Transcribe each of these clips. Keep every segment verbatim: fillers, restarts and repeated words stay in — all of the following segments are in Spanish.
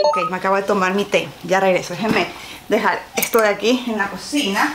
Ok, me acabo de tomar mi té. Ya regreso. Déjenme dejar esto de aquí en la cocina.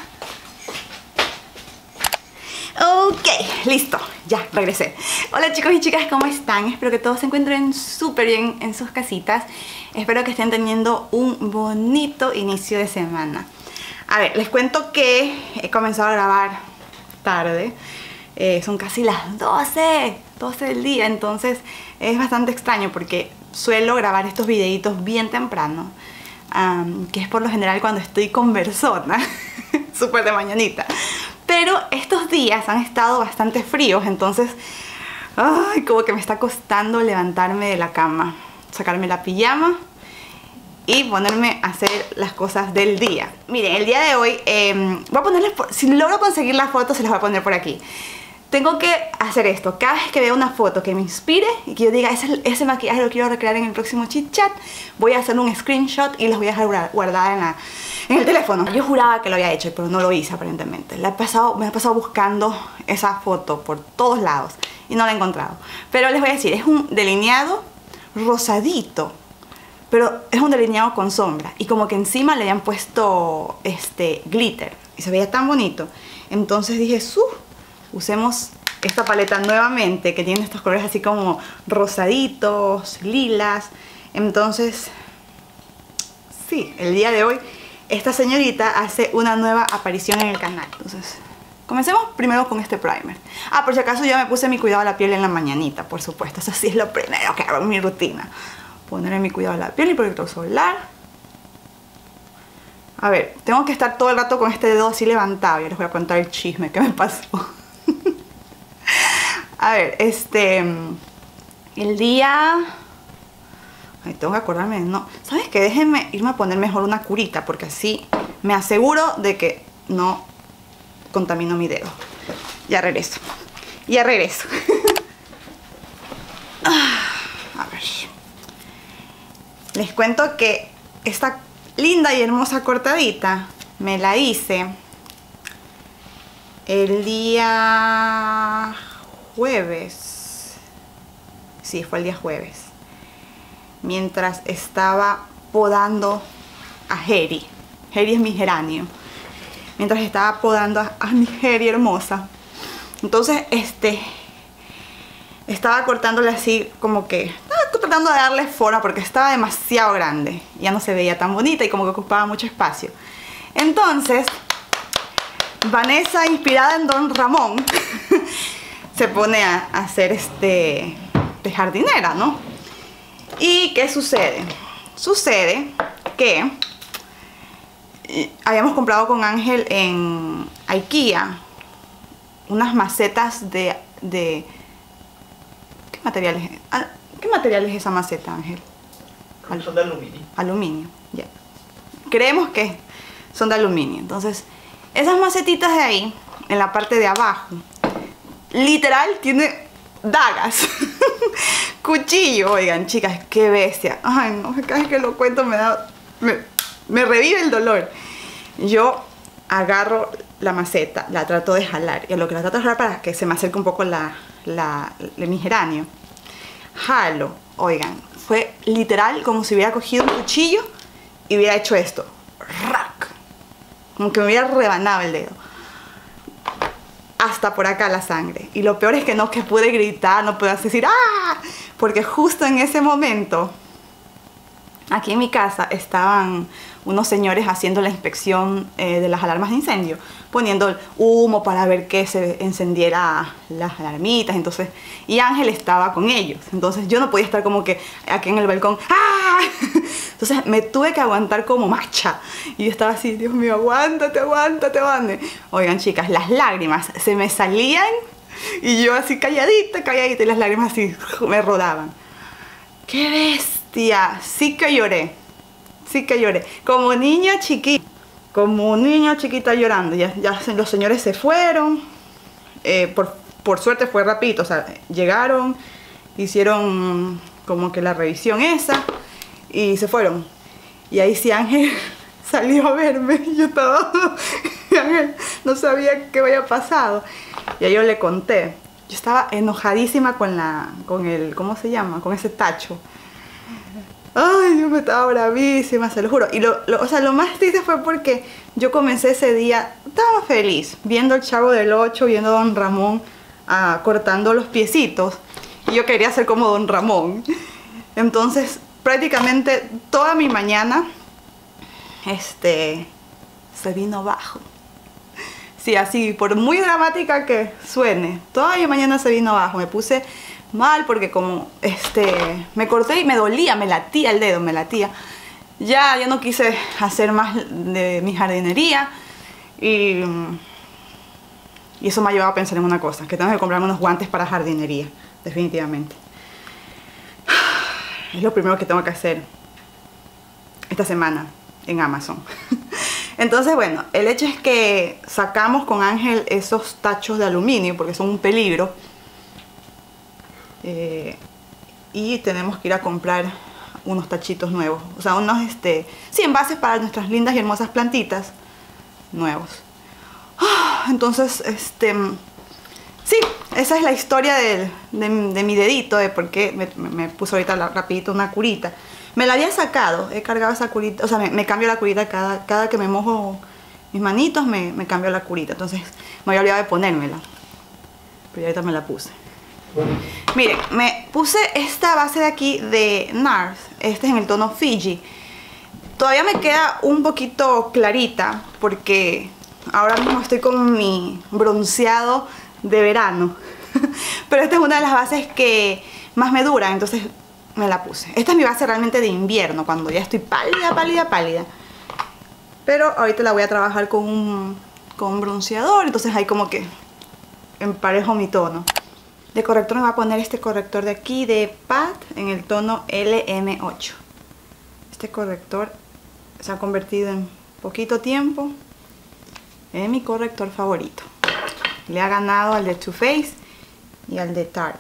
Ok, listo, ya regresé. Hola chicos y chicas, ¿cómo están? Espero que todos se encuentren súper bien en sus casitas. Espero que estén teniendo un bonito inicio de semana. A ver, les cuento que he comenzado a grabar tarde. eh, Son casi las doce, doce del día. Entonces es bastante extraño porque suelo grabar estos videitos bien temprano, um, que es por lo general cuando estoy conversona. Súper de mañanita. Pero estos días han estado bastante fríos, entonces ay, como que me está costando levantarme de la cama, sacarme la pijama y ponerme a hacer las cosas del día. Miren, el día de hoy eh, voy a ponerles, por, si logro conseguir la foto se las voy a poner por aquí. Tengo que hacer esto, cada vez que vea una foto que me inspire y que yo diga ese, ese maquillaje lo quiero recrear en el próximo chit chat, voy a hacer un screenshot y los voy a dejar guardada en, la, en el teléfono. Yo juraba que lo había hecho, pero no lo hice aparentemente. La he pasado, me he pasado buscando esa foto por todos lados y no la he encontrado. Pero les voy a decir, es un delineado rosadito, pero es un delineado con sombra y como que encima le habían puesto este glitter y se veía tan bonito. Entonces dije, ¡su! Usemos esta paleta nuevamente, que tiene estos colores así como rosaditos, lilas. Entonces, sí, el día de hoy esta señorita hace una nueva aparición en el canal. Entonces, comencemos primero con este primer. Ah, por si acaso ya me puse mi cuidado a la piel en la mañanita, por supuesto. Eso sí es lo primero que hago en mi rutina. Ponerle mi cuidado a la piel y protector solar. A ver, tengo que estar todo el rato con este dedo así levantado. Ya les voy a contar el chisme que me pasó. A ver, este... El día... Ay, tengo que acordarme, no. ¿Sabes qué? Déjenme irme a poner mejor una curita, porque así me aseguro de que no contamino mi dedo. Ya regreso. Ya regreso. A ver. Les cuento que esta linda y hermosa cortadita me la hice el día jueves. Sí, fue el día jueves. Mientras estaba podando a Heri. Heri es mi geranio. Mientras estaba podando a, a mi Heri hermosa. Entonces, este... estaba cortándole así como que... Estaba tratando de darle forma porque estaba demasiado grande. Ya no se veía tan bonita y como que ocupaba mucho espacio. Entonces... Vanessa, inspirada en Don Ramón, se pone a hacer este de jardinera, ¿no? ¿Y qué sucede? Sucede que habíamos comprado con Ángel en IKEA unas macetas de... de ¿qué material es? ¿Qué material es esa maceta, Ángel? Son de aluminio. Aluminio, ya. Creemos que son de aluminio. Entonces... esas macetitas de ahí, en la parte de abajo, literal tiene dagas. Cuchillo, oigan, chicas, qué bestia. Ay, no, cada vez que lo cuento me da... Me, me revive el dolor. Yo agarro la maceta, la trato de jalar. Y a lo que la trato de jalar para que se me acerque un poco la, la, la, mi geranio. Jalo, oigan, fue literal como si hubiera cogido un cuchillo y hubiera hecho esto. ¡Rac! Como que me hubiera rebanado el dedo. Hasta por acá la sangre. Y lo peor es que no que pude gritar, no pude decir ¡ah! Porque justo en ese momento, aquí en mi casa estaban unos señores haciendo la inspección eh, de las alarmas de incendio, poniendo humo para ver que se encendiera las alarmitas. Entonces, y Ángel estaba con ellos. Entonces yo no podía estar como que aquí en el balcón ¡ah! Entonces me tuve que aguantar como macha. Y yo estaba así, Dios mío, aguántate, aguántate, aguántate. Oigan, chicas, las lágrimas se me salían y yo así calladita, calladita, y las lágrimas así me rodaban. ¡Qué bestia! Sí que lloré. Sí que lloré. Como niña chiquita. Como niña chiquita llorando. Ya, ya los señores se fueron. Eh, por, por suerte fue rapidito. O sea, llegaron, hicieron como que la revisión esa y se fueron. Y ahí sí Ángel salió a verme. Yo estaba... Ángel no sabía qué había pasado. Y ahí yo le conté. Yo estaba enojadísima con la... con el... ¿cómo se llama? Con ese tacho. Ay, Dios, me estaba bravísima, se lo juro. Y lo, lo, o sea, lo más triste fue porque yo comencé ese día, estaba feliz, viendo el Chavo del Ocho, viendo a Don Ramón ah, cortando los piecitos. Y yo quería ser como Don Ramón. Entonces, prácticamente toda mi mañana, este, se vino abajo. Sí, así, por muy dramática que suene, toda mi mañana se vino abajo. Me puse mal porque como, este, me corté y me dolía, me latía el dedo, me latía. Ya, ya no quise hacer más de mi jardinería y, y eso me ha llevado a pensar en una cosa, que tengo que comprarme unos guantes para jardinería, definitivamente. Es lo primero que tengo que hacer esta semana en Amazon. Entonces, bueno, el hecho es que sacamos con Ángel esos tachos de aluminio porque son un peligro. Eh, y tenemos que ir a comprar unos tachitos nuevos. O sea, unos, este, sí, envases para nuestras lindas y hermosas plantitas nuevos. Entonces, este, sí, esa es la historia de, de, de mi dedito, de por qué me, me puso ahorita la, rapidito una curita. Me la había sacado, he cargado esa curita, o sea, me, me cambio la curita cada, cada que me mojo mis manitos, me, me cambio la curita. Entonces, me había olvidado de ponérmela, pero ahorita me la puse. Miren, me puse esta base de aquí de NARS, este es en el tono Fiji. Todavía me queda un poquito clarita porque ahora mismo estoy con mi bronceado de verano. Pero esta es una de las bases que más me dura, entonces me la puse. Esta es mi base realmente de invierno, cuando ya estoy pálida, pálida, pálida. Pero ahorita la voy a trabajar con un, con un bronceador, entonces ahí como que emparejo mi tono. De corrector me voy a poner este corrector de aquí de P A T en el tono L M ocho. Este corrector se ha convertido en poquito tiempo en mi corrector favorito. Le ha ganado al de Too Faced y al de Tarte.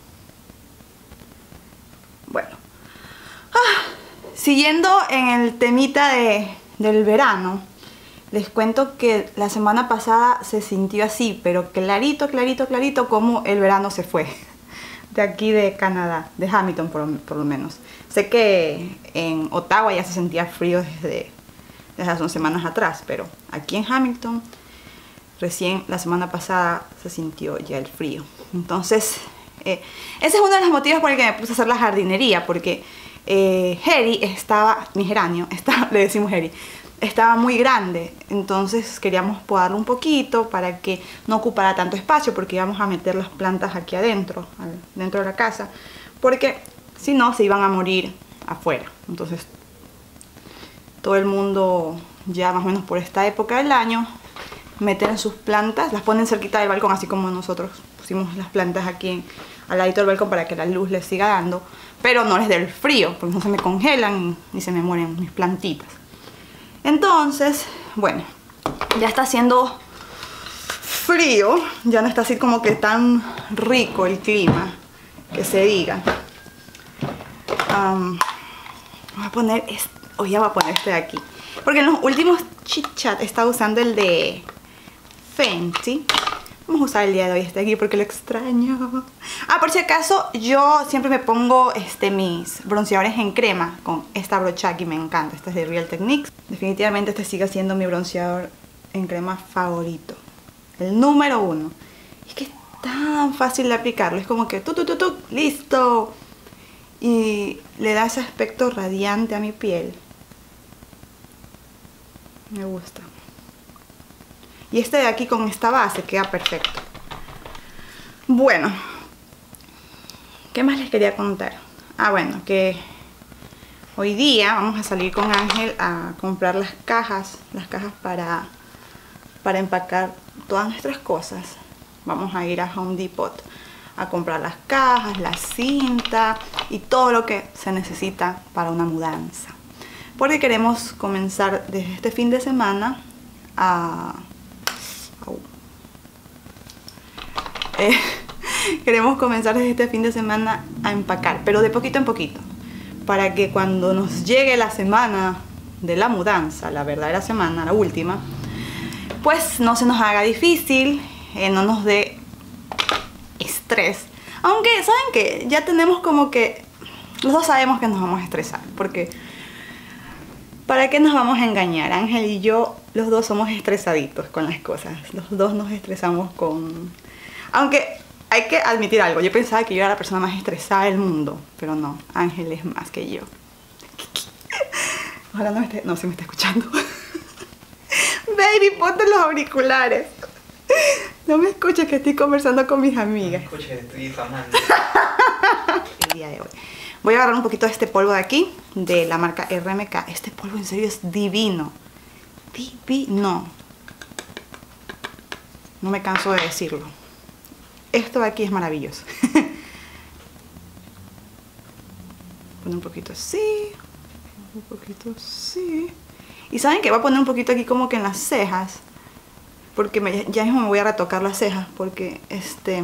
Bueno, ah, siguiendo en el temita de, del verano, les cuento que la semana pasada se sintió así, pero clarito, clarito, clarito como el verano se fue. De aquí de Canadá, de Hamilton por, por lo menos. Sé que en Ottawa ya se sentía frío desde, desde hace unas semanas atrás, pero aquí en Hamilton recién la semana pasada se sintió ya el frío. Entonces, eh, ese es uno de los motivos por el que me puse a hacer la jardinería, porque eh, Harry estaba, mi geranio, estaba, le decimos Harry, estaba muy grande, entonces queríamos podarlo un poquito para que no ocupara tanto espacio, porque íbamos a meter las plantas aquí adentro, al, dentro de la casa, porque si no se iban a morir afuera. Entonces todo el mundo ya más o menos por esta época del año meten sus plantas, las ponen cerquita del balcón, así como nosotros pusimos las plantas aquí en, al ladito del balcón para que la luz les siga dando, pero no les dé el frío, porque no se me congelan y se me mueren mis plantitas. Entonces, bueno, ya está haciendo frío, ya no está así como que tan rico el clima, que se diga. Um, voy a poner este, o ya voy a poner este de aquí, porque en los últimos chit chat estaba usando el de Fenty. Vamos a usar el día de hoy este de aquí porque lo extraño. Ah, por si acaso, yo siempre me pongo este, mis bronceadores en crema con esta brocha aquí, me encanta. Este es de Real Techniques. Definitivamente este sigue siendo mi bronceador en crema favorito. El número uno. Es que es tan fácil de aplicarlo. Es como que tu, tu, tu, tu, listo. Y le da ese aspecto radiante a mi piel. Me gusta. Y este de aquí con esta base queda perfecto. Bueno, ¿qué más les quería contar? Ah, bueno, que hoy día vamos a salir con Ángel a comprar las cajas, las cajas para, para empacar todas nuestras cosas. Vamos a ir a Home Depot a comprar las cajas, la cinta y todo lo que se necesita para una mudanza. Porque queremos comenzar desde este fin de semana a... Eh, queremos comenzar desde este fin de semana a empacar, pero de poquito en poquito, para que cuando nos llegue la semana de la mudanza, la verdadera semana, la última, pues no se nos haga difícil, eh, no nos dé estrés. Aunque, ¿saben qué? Ya tenemos como que los dos sabemos que nos vamos a estresar, porque ¿para qué nos vamos a engañar? Ángel y yo, los dos somos estresaditos con las cosas. Los dos nos estresamos con... Aunque hay que admitir algo, yo pensaba que yo era la persona más estresada del mundo, pero no, Ángel es más que yo. Ojalá no me esté... No, se me está escuchando. Baby, ponte los auriculares. No me escuches que estoy conversando con mis amigas. No me escuches, estoy difamando. El día de hoy voy a agarrar un poquito de este polvo de aquí, de la marca R M K. Este polvo en serio es divino. Divino. No me canso de decirlo. Esto de aquí es maravilloso. Poner un poquito así. Un poquito así. Y saben que voy a poner un poquito aquí como que en las cejas. Porque me, ya mismo me voy a retocar las cejas. Porque este...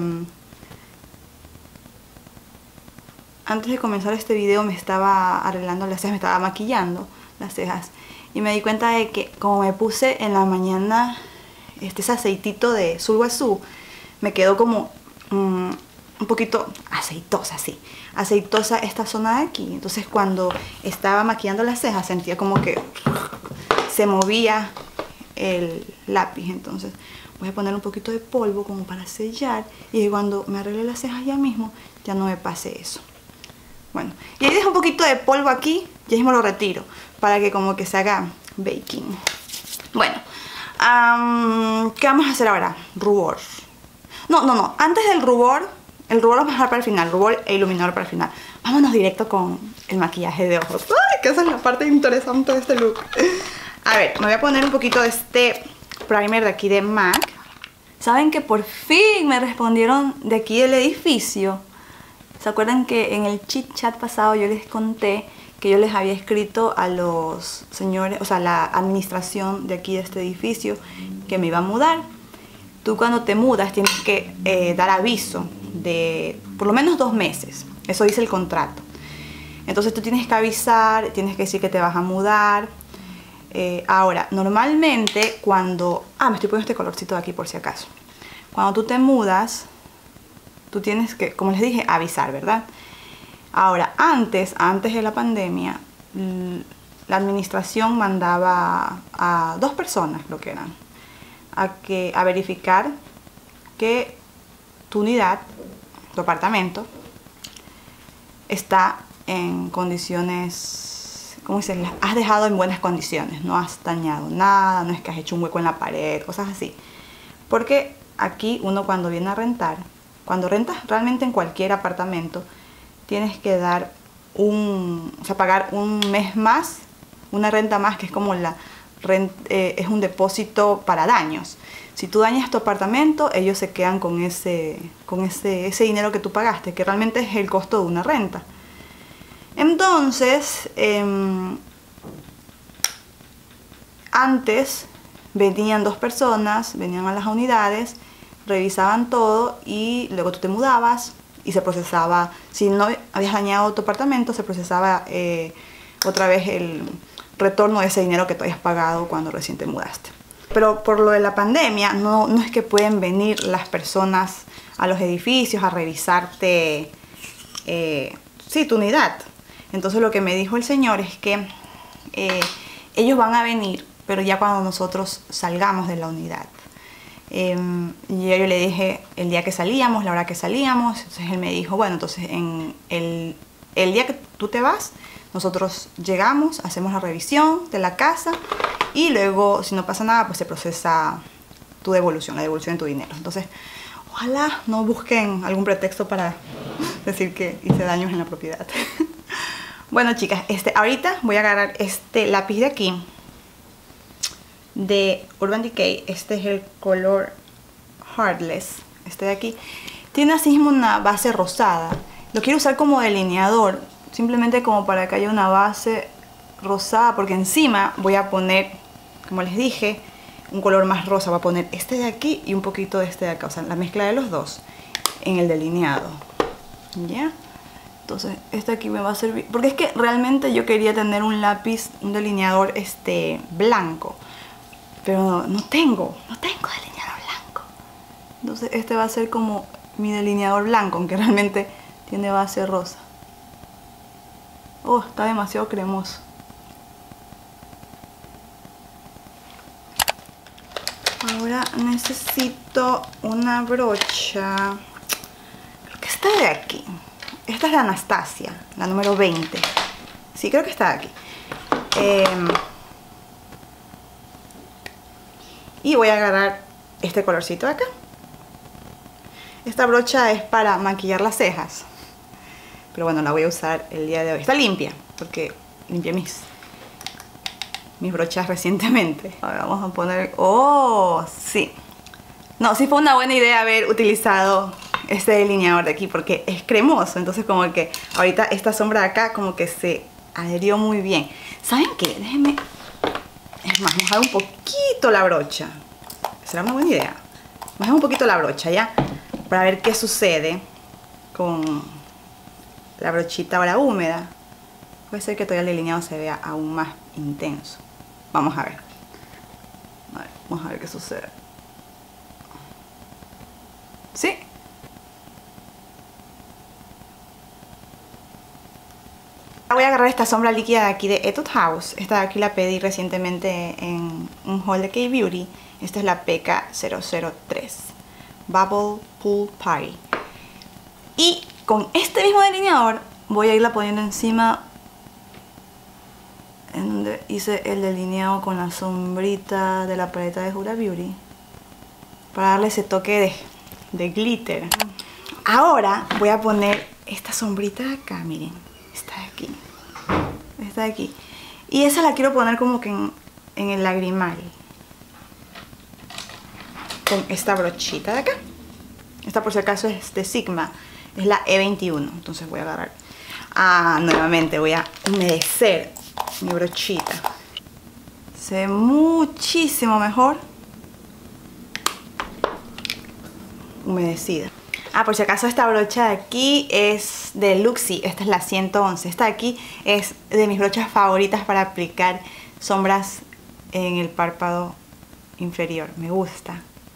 antes de comenzar este video me estaba arreglando las cejas, me estaba maquillando las cejas. Y me di cuenta de que como me puse en la mañana este ese aceitito de sulguazú, me quedó como um, un poquito aceitosa, así. Aceitosa esta zona de aquí. Entonces cuando estaba maquillando las cejas sentía como que se movía el lápiz. Entonces voy a poner un poquito de polvo como para sellar. Y cuando me arregle las cejas ya mismo, ya no me pase eso. Bueno, y ahí dejo un poquito de polvo aquí, ya mismo lo retiro, para que como que se haga baking. Bueno, um, ¿qué vamos a hacer ahora? Rubor. No, no, no, antes del rubor, el rubor lo vamos a dejar para el final, rubor e iluminador para el final. Vámonos directo con el maquillaje de ojos. ¡Ay, que esa es la parte interesante de este look! A ver, me voy a poner un poquito de este primer de aquí de MAC. ¿Saben que por fin me respondieron de aquí del edificio? ¿Se acuerdan que en el chit chat pasado yo les conté que yo les había escrito a los señores, o sea, la administración de aquí de este edificio, que me iba a mudar? Tú cuando te mudas tienes que eh, dar aviso de por lo menos dos meses. Eso dice el contrato. Entonces tú tienes que avisar, tienes que decir que te vas a mudar. Eh, ahora, normalmente cuando... Ah, me estoy poniendo este colorcito de aquí por si acaso. Cuando tú te mudas... tú tienes que, como les dije, avisar, ¿verdad? Ahora, antes, antes de la pandemia, la administración mandaba a dos personas, lo que eran, a, que, a verificar que tu unidad, tu apartamento, está en condiciones, ¿cómo se dice? Las has dejado en buenas condiciones, no has dañado nada, no es que has hecho un hueco en la pared, cosas así. Porque aquí uno cuando viene a rentar, cuando rentas realmente en cualquier apartamento, tienes que dar un, o sea, pagar un mes más, una renta más, que es como la renta, eh, es un depósito para daños. Si tú dañas tu apartamento, ellos se quedan con ese, con ese, ese dinero que tú pagaste, que realmente es el costo de una renta. Entonces, eh, antes venían dos personas, venían a las unidades, revisaban todo y luego tú te mudabas y se procesaba, si no habías dañado tu apartamento, se procesaba eh, otra vez el retorno de ese dinero que tú habías pagado cuando recién te mudaste. Pero por lo de la pandemia, no, no es que pueden venir las personas a los edificios a revisarte eh, sí, tu unidad. Entonces lo que me dijo el señor es que eh, ellos van a venir, pero ya cuando nosotros salgamos de la unidad. Eh, y yo le dije el día que salíamos, la hora que salíamos. Entonces él me dijo, bueno, entonces en el, el día que tú te vas, nosotros llegamos, hacemos la revisión de la casa y luego, si no pasa nada, pues se procesa tu devolución, la devolución de tu dinero. Entonces, ojalá no busquen algún pretexto para decir que hice daños en la propiedad. Bueno, chicas, este, ahorita voy a agarrar este lápiz de aquí, de Urban Decay. Este es el color Heartless, este de aquí. Tiene así mismo una base rosada. Lo quiero usar como delineador, simplemente como para que haya una base rosada, porque encima voy a poner, como les dije, un color más rosa. Voy a poner este de aquí y un poquito de este de acá, o sea, la mezcla de los dos en el delineado. ¿Ya? Entonces este aquí me va a servir, porque es que realmente yo quería tener un lápiz, un delineador este blanco, pero no, no tengo, no tengo delineador blanco. Entonces este va a ser como mi delineador blanco, aunque realmente tiene base rosa. Oh, está demasiado cremoso. Ahora necesito una brocha. Creo que está de aquí. Esta es la Anastasia, la número veinte. Sí, creo que está de aquí. Eh, y voy a agarrar este colorcito de acá. Esta brocha es para maquillar las cejas. Pero bueno, la voy a usar el día de hoy. Está limpia, porque limpié mis, mis brochas recientemente. Ahora vamos a poner... ¡Oh! Sí. No, sí fue una buena idea haber utilizado este delineador de aquí, porque es cremoso. Entonces como que ahorita esta sombra de acá como que se adherió muy bien. ¿Saben qué? Déjenme... Es más, mojar un poquito la brocha. Será una buena idea. Mojar un poquito la brocha, ¿ya? Para ver qué sucede con la brochita ahora húmeda. Puede ser que todavía el delineado se vea aún más intenso. Vamos a ver. A ver, vamos a ver qué sucede. ¿Sí? Voy a agarrar esta sombra líquida de aquí de Etude House. Esta de aquí la pedí recientemente en un haul de K-Beauty. Esta es la P K cero cero tres. Bubble Pool Party. Y con este mismo delineador voy a irla poniendo encima en donde hice el delineado con la sombrita de la paleta de Huda Beauty, para darle ese toque de, de glitter. Ahora voy a poner esta sombrita de acá, miren, esta de aquí, esta de aquí, y esa la quiero poner como que en, en el lagrimal, con esta brochita de acá. Esta por si acaso es de Sigma, es la E veintiuno. Entonces voy a agarrar, ah, nuevamente voy a humedecer mi brochita. Se ve muchísimo mejor humedecida. Ah, por si acaso esta brocha de aquí es de Luxie. Esta es la ciento once. Esta de aquí es de mis brochas favoritas para aplicar sombras en el párpado inferior. Me gusta.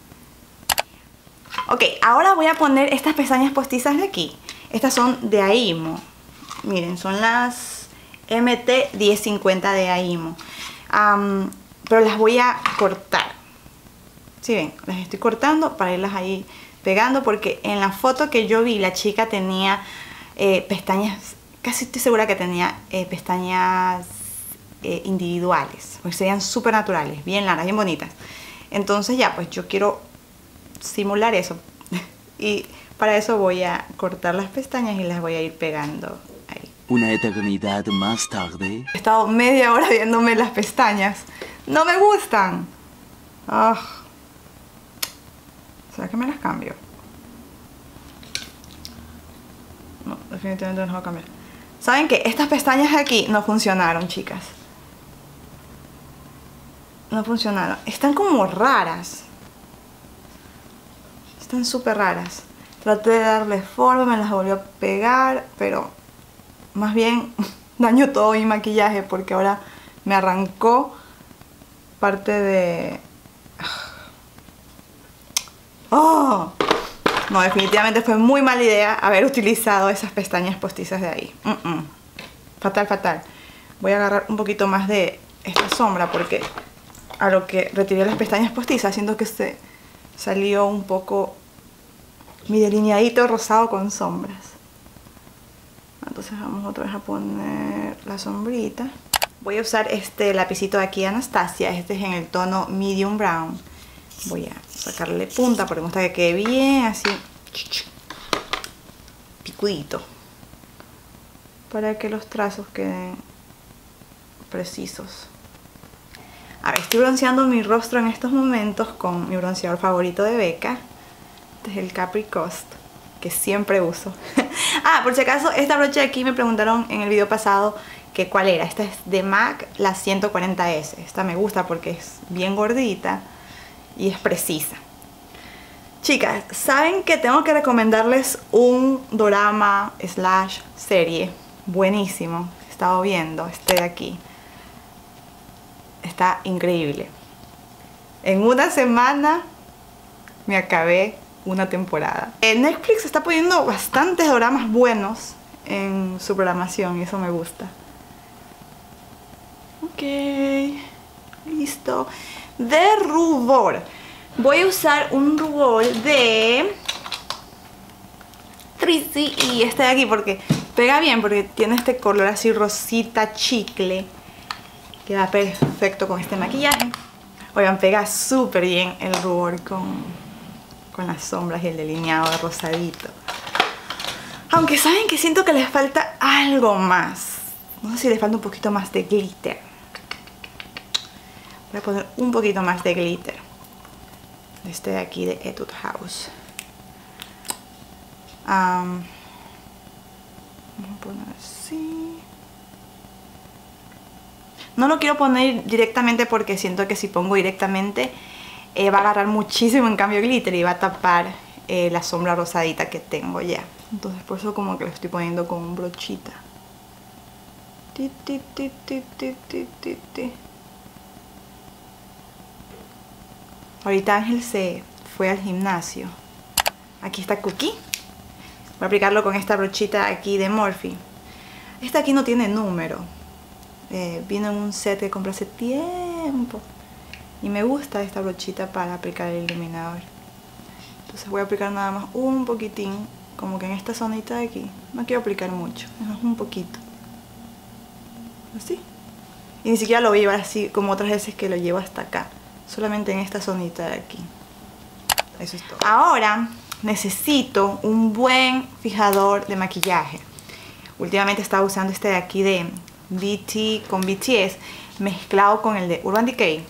Ok, ahora voy a poner estas pestañas postizas de aquí. Estas son de Aimo. Miren, son las M T diez cincuenta de Aimo. Um, pero las voy a cortar. ¿Sí ven? Las estoy cortando para irlas ahí pegando, porque en la foto que yo vi la chica tenía eh, pestañas, casi estoy segura que tenía eh, pestañas eh, individuales, porque serían súper naturales, bien largas, bien bonitas. Entonces ya, pues yo quiero simular eso y para eso voy a cortar las pestañas y las voy a ir pegando ahí. Una eternidad más tarde. He estado media hora viéndome las pestañas, no me gustan. Oh. ¿Será que me las cambio? No, definitivamente no las voy a cambiar. ¿Saben qué? Estas pestañas de aquí no funcionaron, chicas. No funcionaron. Están como raras. Están súper raras. Traté de darle forma, me las volvió a pegar, pero más bien dañó todo mi maquillaje porque ahora me arrancó parte de... ¡Oh! No, definitivamente fue muy mala idea haber utilizado esas pestañas postizas de ahí. Mm -mm. Fatal, fatal. Voy a agarrar un poquito más de esta sombra porque a lo que retiré las pestañas postizas siento que se salió un poco mi delineadito rosado con sombras. Entonces vamos otra vez a poner la sombrita. Voy a usar este lapicito de aquí de Anastasia. Este es en el tono medium brown. Voy a sacarle punta porque me gusta que quede bien así picudito, para que los trazos queden precisos. A ver, estoy bronceando mi rostro en estos momentos con mi bronceador favorito de Becca. Este es el Capri Cost, que siempre uso. Ah, por si acaso, esta brocha de aquí me preguntaron en el video pasado que cuál era. Esta es de MAC, la ciento cuarenta S. Esta me gusta porque es bien gordita y es precisa. Chicas, ¿saben que tengo que recomendarles un dorama slash serie buenísimo? He estado viendo este de aquí. Está increíble. En una semana me acabé una temporada. En Netflix está poniendo bastantes doramas buenos en su programación y eso me gusta. Ok, listo. De rubor, voy a usar un rubor de Trixie y este de aquí porque pega bien, porque tiene este color así rosita chicle que va perfecto con este maquillaje. Oigan, pega súper bien el rubor con, con las sombras y el delineado de rosadito. Aunque saben que siento que les falta algo más. No sé si les falta un poquito más de glitter. Voy a poner un poquito más de glitter. Este de aquí de Etude House. Um, vamos a poner así. No lo quiero poner directamente porque siento que si pongo directamente eh, va a agarrar muchísimo en cambio glitter y va a tapar eh, la sombra rosadita que tengo ya. Entonces por eso como que lo estoy poniendo con un brochita. Ti, ti, ti, ti, ti, ti, ti, ti. Ahorita Ángel se fue al gimnasio. Aquí está Cookie. Voy a aplicarlo con esta brochita aquí de Morphe. Esta aquí no tiene número. Eh, vino en un set que compré hace tiempo. Y me gusta esta brochita para aplicar el iluminador. Entonces voy a aplicar nada más un poquitín. Como que en esta zonita de aquí. No quiero aplicar mucho. Es un poquito. Así. Y ni siquiera lo voy a llevar así como otras veces que lo llevo hasta acá. Solamente en esta zonita de aquí. Eso es todo. Ahora necesito un buen fijador de maquillaje. Últimamente estaba usando este de aquí de B T con B T S mezclado con el de Urban Decay.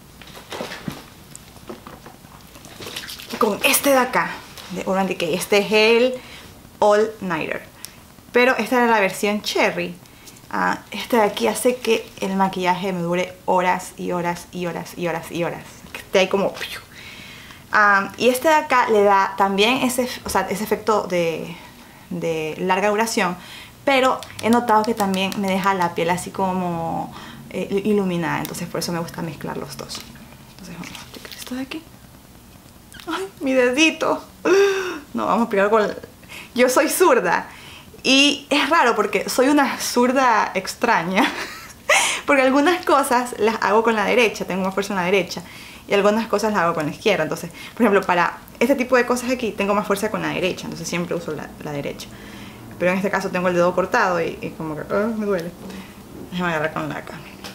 Con este de acá de Urban Decay. Este es el All Nighter. Pero esta era la versión Cherry. Uh, este de aquí hace que el maquillaje me dure horas y horas y horas y horas y horas. Que esté ahí como... Um, y este de acá le da también ese, o sea, ese efecto de, de larga duración. Pero he notado que también me deja la piel así como eh, iluminada. Entonces por eso me gusta mezclar los dos. Entonces vamos a aplicar esto de aquí. ¡Ay, mi dedito! No, vamos a aplicar con... Yo soy zurda. Y es raro porque soy una zurda extraña. Porque algunas cosas las hago con la derecha, tengo más fuerza en la derecha. Y algunas cosas las hago con la izquierda. Entonces, por ejemplo, para este tipo de cosas aquí tengo más fuerza con la derecha. Entonces siempre uso la, la derecha. Pero en este caso tengo el dedo cortado y, y como que uh, me duele. Déjame agarrar con la acá.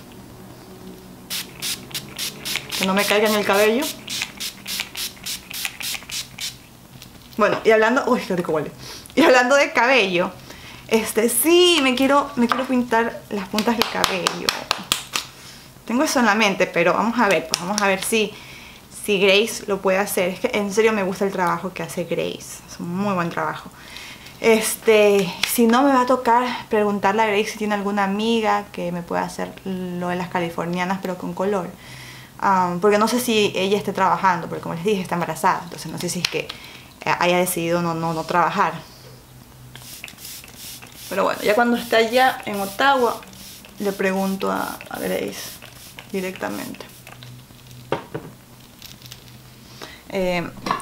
Que no me caiga en el cabello. Bueno, y hablando... Uy, qué rico huele. Y hablando de cabello, este sí, me quiero, me quiero pintar las puntas del cabello. Tengo eso en la mente, pero vamos a ver, pues vamos a ver si, si Grace lo puede hacer. Es que en serio me gusta el trabajo que hace Grace. Es un muy buen trabajo. Este, si no, me va a tocar preguntarle a Grace si tiene alguna amiga que me pueda hacer lo de las californianas, pero con color. Um, porque no sé si ella esté trabajando, porque como les dije, está embarazada. Entonces no sé si es que haya decidido no, no, no trabajar. Pero bueno, ya cuando está allá en Ottawa, le pregunto a, a Grace directamente. Eh,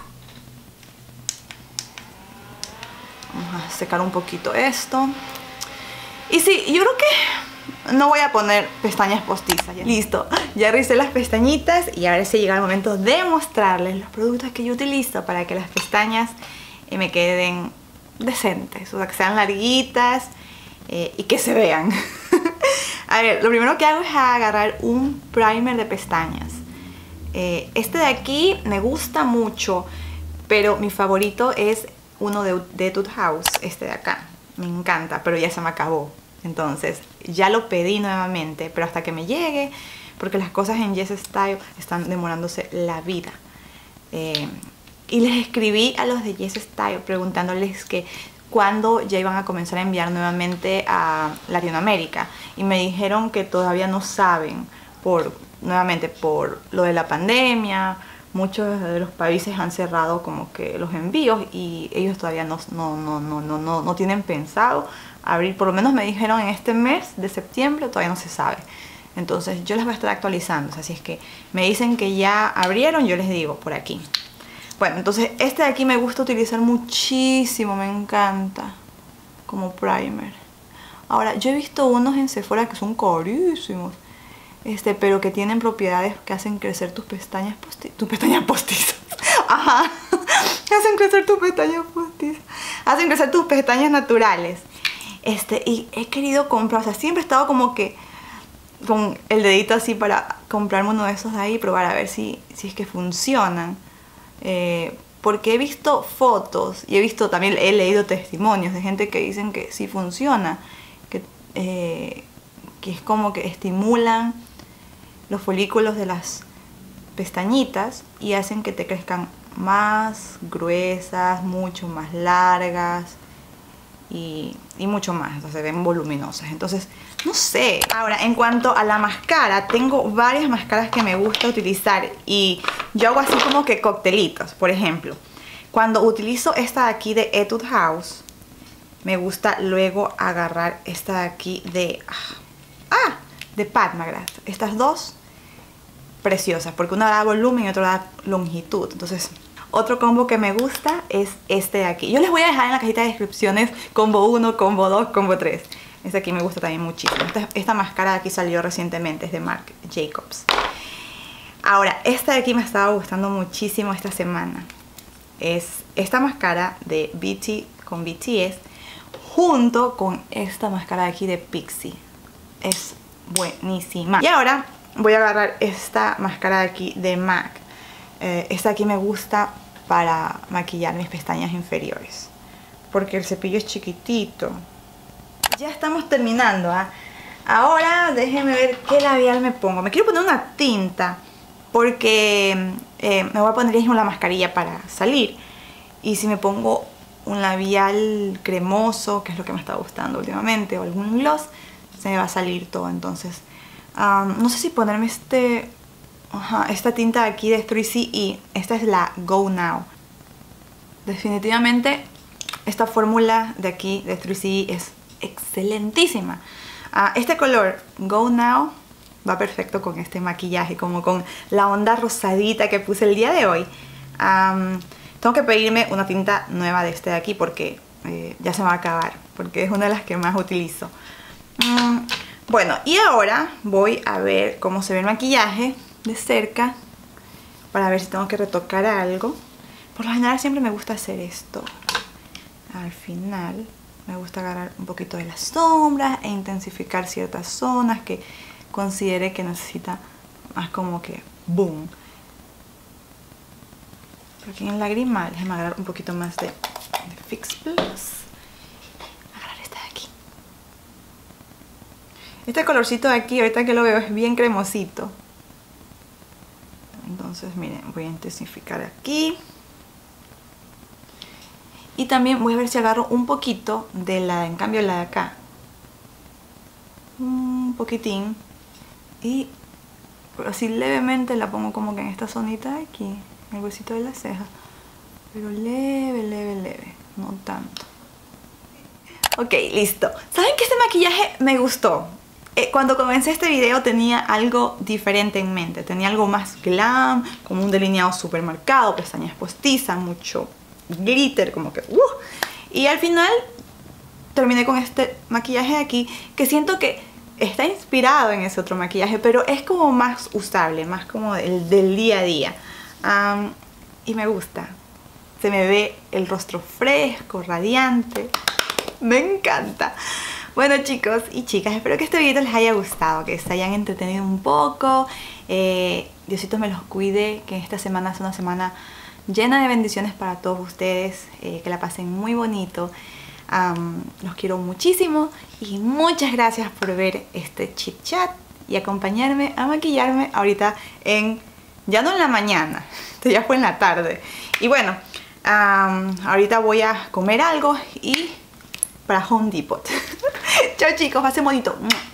vamos a secar un poquito esto. Y sí, yo creo que no voy a poner pestañas postizas. Ya. Listo, ya recé las pestañitas y ahora sí llega el momento de mostrarles los productos que yo utilizo para que las pestañas eh, me queden decentes, o sea, que sean larguitas eh, y que se vean. A ver, lo primero que hago es agarrar un primer de pestañas. Eh, este de aquí me gusta mucho, pero mi favorito es uno de, de Etude House, este de acá. Me encanta, pero ya se me acabó. Entonces, ya lo pedí nuevamente, pero hasta que me llegue, porque las cosas en Yes Style están demorándose la vida. Eh, y les escribí a los de Yes Style preguntándoles que cuándo ya iban a comenzar a enviar nuevamente a Latinoamérica. Y me dijeron que todavía no saben, por nuevamente por lo de la pandemia. Muchos de los países han cerrado como que los envíos y ellos todavía no, no, no, no, no, no, no tienen pensado abrir. Por lo menos me dijeron en este mes de septiembre, todavía no se sabe. Entonces yo les voy a estar actualizando. Así es que me dicen que ya abrieron, yo les digo por aquí. Bueno, entonces este de aquí me gusta utilizar muchísimo, me encanta. como primer. Ahora, yo he visto unos en Sephora que son carísimos. Este, pero que tienen propiedades que hacen crecer tus pestañas postizas. Tus pestañas postizas. Ajá. Hacen crecer tus pestañas postizas. Hacen crecer tus pestañas naturales. Este, y he querido comprar, o sea, siempre he estado como que con el dedito así para comprarme uno de esos de ahí y probar a ver si, si es que funcionan. Eh, porque he visto fotos y he visto también, he leído testimonios de gente que dicen que sí funciona. Que, eh, que es como que estimulan los folículos de las pestañitas y hacen que te crezcan más gruesas, mucho más largas y, y mucho más, o sea, se ven voluminosas. Entonces, no sé. Ahora, en cuanto a la máscara, tengo varias máscaras que me gusta utilizar y yo hago así como que coctelitos. Por ejemplo, cuando utilizo esta de aquí de Etude House, me gusta luego agarrar esta de aquí de... ¡Ah! De Pat McGrath. Estas dos preciosas, porque una da volumen y otra da longitud. Entonces, otro combo que me gusta es este de aquí. Yo les voy a dejar en la cajita de descripciones combo uno, combo dos, combo tres. Este aquí me gusta también muchísimo. Esta, esta máscara de aquí salió recientemente, es de Marc Jacobs. Ahora, esta de aquí me estaba gustando muchísimo esta semana. Es esta máscara de B T con B T S junto con esta máscara de aquí de Pixie. Es buenísima. Y ahora voy a agarrar esta máscara de aquí de MAC. Eh, esta aquí me gusta para maquillar mis pestañas inferiores, porque el cepillo es chiquitito. Ya estamos terminando, ¿eh? Ahora déjenme ver qué labial me pongo. Me quiero poner una tinta porque eh, me voy a poner la mascarilla para salir. Y si me pongo un labial cremoso, que es lo que me está gustando últimamente, o algún gloss, se me va a salir todo. Entonces um, no sé si ponerme este uh, esta tinta de aquí de tres C E. Esta es la Go Now. Definitivamente esta fórmula de aquí de tres C E es excelentísima. uh, Este color Go Now va perfecto con este maquillaje, como con la onda rosadita que puse el día de hoy. um, Tengo que pedirme una tinta nueva de este de aquí porque eh, ya se me va a acabar, porque es una de las que más utilizo. Mm, bueno, y ahora voy a ver cómo se ve el maquillaje de cerca para ver si tengo que retocar algo. Por lo general siempre me gusta hacer esto. Al final me gusta agarrar un poquito de las sombras e intensificar ciertas zonas que considere que necesita más como que boom. Pero aquí en el lagrimal, déjame agarrar un poquito más de, de Fix Plus. Agarrar esta de aquí. Este colorcito de aquí, ahorita que lo veo, es bien cremosito. Entonces, miren, voy a intensificar aquí. Y también voy a ver si agarro un poquito de la, en cambio la de acá. Un poquitín. Y así levemente la pongo como que en esta zonita de aquí. En el huesito de la ceja. Pero leve, leve, leve. No tanto. Ok, listo. ¿Saben que este maquillaje me gustó? Eh, cuando comencé este video tenía algo diferente en mente. Tenía algo más glam, como un delineado súper marcado, pestañas postizas, mucho glitter, como que uh. Y al final terminé con este maquillaje de aquí, que siento que está inspirado en ese otro maquillaje, pero es como más usable, más como del, del día a día. Um, y me gusta. Se me ve el rostro fresco, radiante. Me encanta. Bueno, chicos y chicas, espero que este video les haya gustado, que se hayan entretenido un poco. eh, Diosito me los cuide, que esta semana es una semana llena de bendiciones para todos ustedes, eh, que la pasen muy bonito. Um, los quiero muchísimo y muchas gracias por ver este chit chat y acompañarme a maquillarme ahorita en, ya no en la mañana, esto ya fue en la tarde. Y bueno, um, ahorita voy a comer algo y para Home Depot. Chao chicos, pasen bonito.